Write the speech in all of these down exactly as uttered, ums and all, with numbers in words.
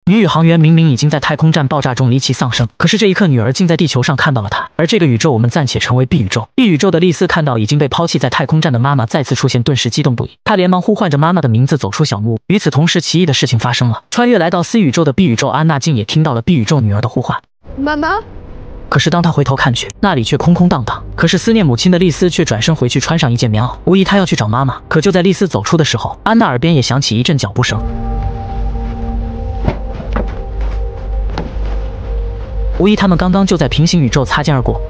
女宇航员明明已经在太空站爆炸中离奇丧生，可是这一刻女儿竟在地球上看到了她。而这个宇宙我们暂且称为 B 宇宙。B 宇宙的丽丝看到已经被抛弃在太空站的妈妈再次出现，顿时激动不已。她连忙呼唤着妈妈的名字走出小木屋。与此同时，奇异的事情发生了，穿越来到 C 宇宙的 B 宇宙安娜竟也听到了 B 宇宙女儿的呼唤。 妈妈。 可是当她回头看去，那里却空空荡荡。可是思念母亲的丽丝却转身回去穿上一件棉袄，无疑她要去找妈妈。可就在丽丝走出的时候，安娜耳边也响起一阵脚步声。无疑他们刚刚就在平行宇宙擦肩而过。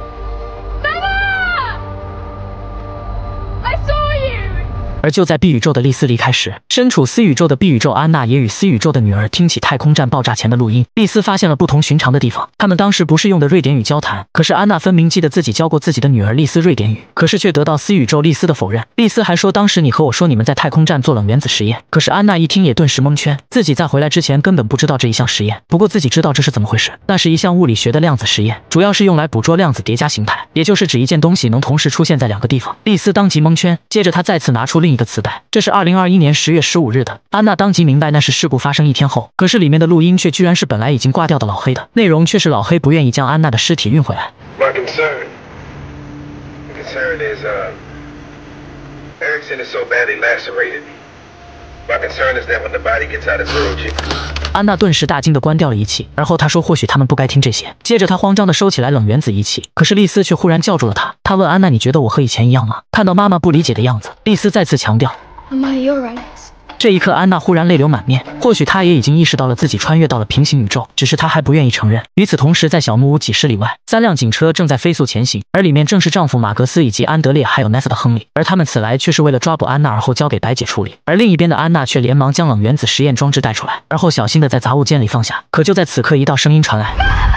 而就在 B 宇宙的丽丝离开时，身处 C 宇宙的 B 宇宙安娜也与 C 宇宙的女儿听起太空站爆炸前的录音。丽丝发现了不同寻常的地方，他们当时不是用的瑞典语交谈，可是安娜分明记得自己教过自己的女儿丽丝瑞典语，可是却得到 C 宇宙丽丝的否认。丽丝还说当时你和我说你们在太空站做冷原子实验，可是安娜一听也顿时蒙圈，自己在回来之前根本不知道这一项实验，不过自己知道这是怎么回事，那是一项物理学的量子实验，主要是用来捕捉量子叠加形态，也就是指一件东西能同时出现在两个地方。丽丝当即蒙圈，接着她再次拿出另一个磁带，这是二零二一年十月十五日的。安娜当即明白那是事故发生一天后，可是里面的录音却居然是本来已经挂掉的老黑的，内容却是老黑不愿意将安娜的尸体运回来。 My concern, my concern is, uh, Erickson is so badly lacerated. My concern is that when the body gets out of Zero-G. 安娜顿时大惊地关掉了仪器，而后她说或许他们不该听这些。接着她慌张地收起来冷原子仪器，可是丽丝却忽然叫住了她。她问安娜：“你觉得我和以前一样吗？”看到妈妈不理解的样子，丽丝再次强调：“ 妈妈 you're right。” 这一刻，安娜忽然泪流满面。或许她也已经意识到了自己穿越到了平行宇宙，只是她还不愿意承认。与此同时，在小木屋几十里外，三辆警车正在飞速前行，而里面正是丈夫马格斯以及安德烈还有 Nessa 的亨利。而他们此来却是为了抓捕安娜，而后交给白姐处理。而另一边的安娜却连忙将冷原子实验装置带出来，而后小心地在杂物间里放下。可就在此刻，一道声音传来。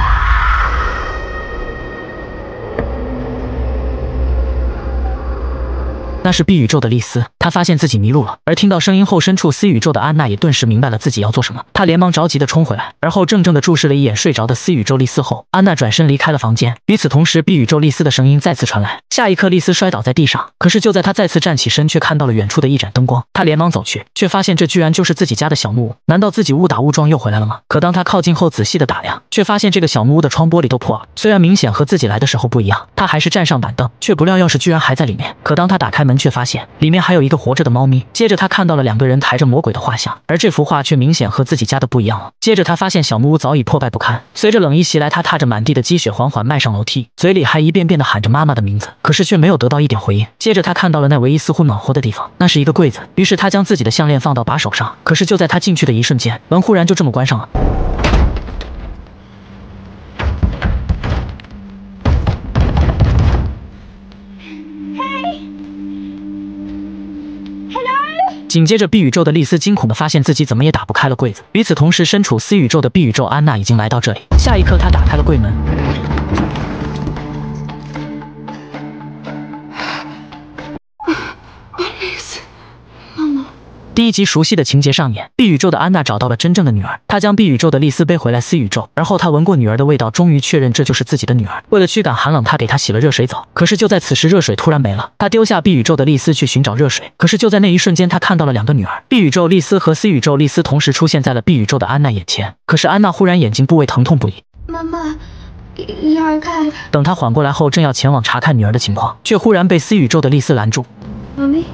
那是 B 宇宙的丽丝，她发现自己迷路了，而听到声音后，身处 C 宇宙的安娜也顿时明白了自己要做什么。她连忙着急地冲回来，而后怔怔地注视了一眼睡着的 C 宇宙丽丝后，安娜转身离开了房间。与此同时 ，B 宇宙丽丝的声音再次传来。下一刻，丽丝摔倒在地上，可是就在她再次站起身，却看到了远处的一盏灯光。她连忙走去，却发现这居然就是自己家的小木屋。难道自己误打误撞又回来了吗？可当她靠近后，仔细地打量，却发现这个小木屋的窗玻璃都破了。虽然明显和自己来的时候不一样，她还是站上板凳，却不料钥匙居然还在里面。可当她打开门，却发现里面还有一个活着的猫咪。接着他看到了两个人抬着魔鬼的画像，而这幅画却明显和自己家的不一样了。接着他发现小木屋早已破败不堪，随着冷意袭来，他踏着满地的积雪缓缓迈上楼梯，嘴里还一遍遍地喊着妈妈的名字，可是却没有得到一点回应。接着他看到了那唯一似乎暖和的地方，那是一个柜子。于是他将自己的项链放到把手上，可是就在他进去的一瞬间，门忽然就这么关上了。紧接着 B 宇宙的丽丝惊恐地发现自己怎么也打不开了柜子。与此同时，身处 C 宇宙的 B 宇宙安娜已经来到这里。下一刻，她打开了柜门。第一集熟悉的情节上演 ，B 宇宙的安娜找到了真正的女儿，她将 B 宇宙的丽丝背回来 C 宇宙，而后她闻过女儿的味道，终于确认这就是自己的女儿。为了驱赶寒冷，她给她洗了热水澡。可是就在此时，热水突然没了，她丢下 B 宇宙的丽丝去寻找热水。可是就在那一瞬间，她看到了两个女儿 ，B 宇宙丽丝和 C 宇宙丽丝同时出现在了 B 宇宙的安娜眼前。可是安娜忽然眼睛部位疼痛不已。 妈妈。要看。 等她缓过来后，正要前往查看女儿的情况，却忽然被 C 宇宙的丽丝拦住。 妈咪。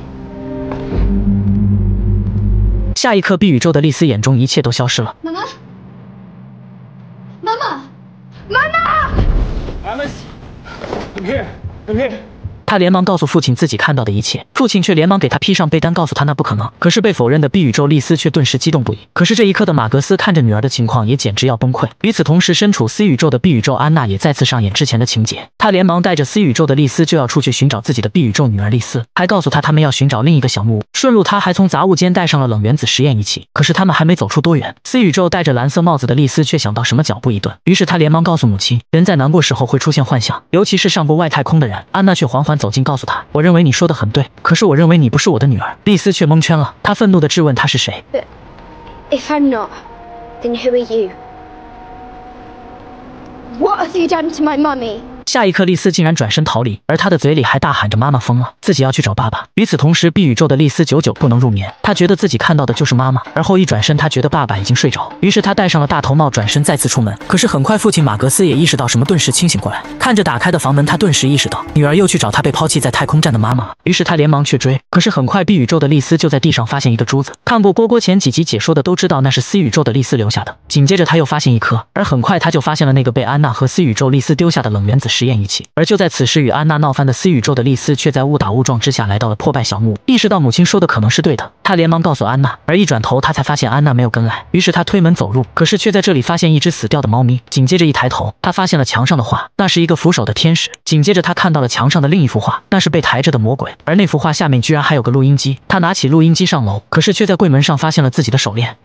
下一刻 ，B 宇宙的丽丝眼中一切都消失了。 妈妈，妈妈，妈妈 Alice, I'm here, I'm here. 他连忙告诉父亲自己看到的一切，父亲却连忙给他披上被单，告诉他那不可能。可是被否认的 B 宇宙丽丝却顿时激动不已。可是这一刻的马格斯看着女儿的情况，也简直要崩溃。与此同时，身处 C 宇宙的 B 宇宙安娜也再次上演之前的情节，她连忙带着 C 宇宙的丽丝就要出去寻找自己的 B 宇宙女儿丽丝，还告诉她他们要寻找另一个小木屋。顺路，她还从杂物间带上了冷原子实验仪器。可是他们还没走出多远 ，C 宇宙戴着蓝色帽子的丽丝却想到什么，脚步一顿，于是她连忙告诉母亲，人在难过时候会出现幻象，尤其是上过外太空的人。安娜却缓缓走近，告诉她。我认为你说的很对，可是我认为你不是我的女儿。丽丝却蒙圈了，她愤怒地质问她是谁。 But if I'm not, then who are you? What have you done to my mummy? 下一刻，丽丝竟然转身逃离，而她的嘴里还大喊着妈妈疯了，自己要去找爸爸。与此同时， B 宇宙的丽丝久久不能入眠，她觉得自己看到的就是妈妈，而后一转身，她觉得爸爸已经睡着，于是她戴上了大头帽，转身再次出门。可是很快，父亲马格斯也意识到什么，顿时清醒过来，看着打开的房门，他顿时意识到女儿又去找她被抛弃在太空站的妈妈了，于是他连忙去追。可是很快， B 宇宙的丽丝就在地上发现一个珠子，看过蝈蝈前几集解说的都知道那是 C 宇宙的丽丝留下的。紧接着他又发现一颗，而很快他就发现了那个被安娜和 C 宇宙丽丝丢下的冷原子实验仪器。而就在此时，与安娜闹翻的 C 宇宙的丽丝却在误打误撞之下来到了破败小木屋，意识到母亲说的可能是对的，他连忙告诉安娜，而一转头他才发现安娜没有跟来，于是他推门走入，可是却在这里发现一只死掉的猫咪。紧接着一抬头，他发现了墙上的画，那是一个扶手的天使。紧接着他看到了墙上的另一幅画，那是被抬着的魔鬼，而那幅画下面居然还有个录音机。他拿起录音机上楼，可是却在柜门上发现了自己的手链。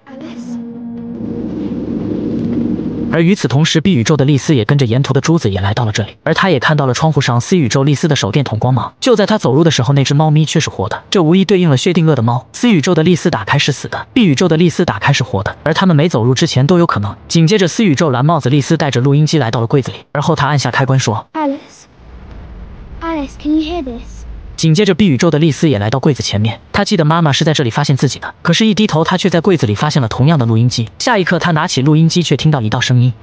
而与此同时， B 宇宙的丽丝也跟着沿途的珠子也来到了这里，而她也看到了窗户上 C 宇宙丽丝的手电筒光芒。就在她走入的时候，那只猫咪却是活的，这无疑对应了薛定谔的猫。C 宇宙的丽丝打开是死的， B 宇宙的丽丝打开是活的，而他们没走入之前都有可能。紧接着 ，C 宇宙蓝帽子丽丝带着录音机来到了柜子里，而后她按下开关说 Alice, Alice, can you hear this? 紧接着 ，B 宇宙的丽丝也来到柜子前面，她记得妈妈是在这里发现自己的，可是，一低头，她却在柜子里发现了同样的录音机。下一刻，她拿起录音机，却听到一道声音。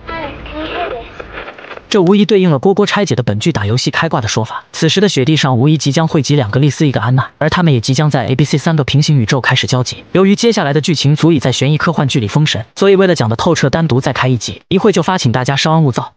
这无疑对应了蝈蝈拆解的本剧打游戏开挂的说法。此时的雪地上无疑即将汇集两个丽丝，一个安娜，而他们也即将在 A、B、C 三个平行宇宙开始交集。由于接下来的剧情足以在悬疑科幻剧里封神，所以为了讲得透彻，单独再开一集，一会就发请大家稍安勿躁。